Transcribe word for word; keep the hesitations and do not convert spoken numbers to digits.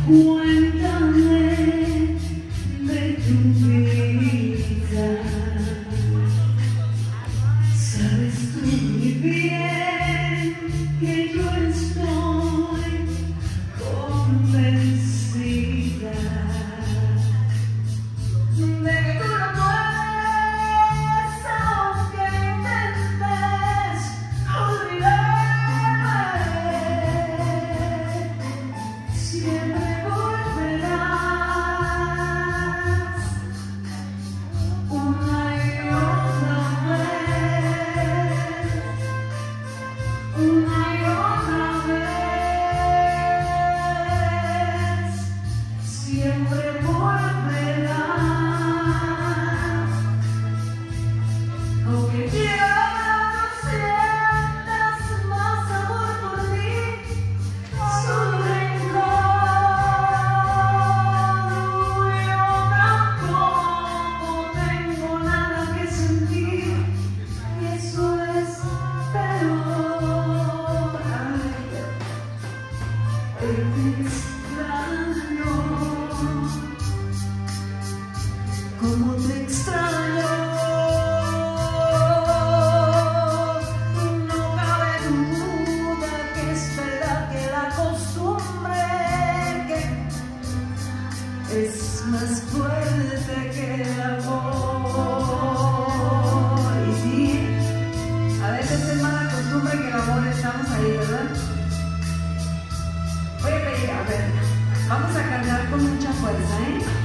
Cuéntame de tu vida. Sabes tú muy bien que yo estoy convencida de que tú no puedes, aunque intentes olvidarme. Siempre volverás una y otra vez, una y otra vez. Siempre volverás, aunque ya no sientas más amor por mí, solo rencor. Yo tampoco tengo nada que sentir, y eso es peor. Ay, te extraño, como te extraño. No cabe duda que es verdad que la costumbre que es más fuerte que el amor. Y sí, a veces es mala costumbre que el amor, estamos ahí, ¿verdad? Voy a pedir, a ver, vamos a cantar con mucha fuerza, ¿eh?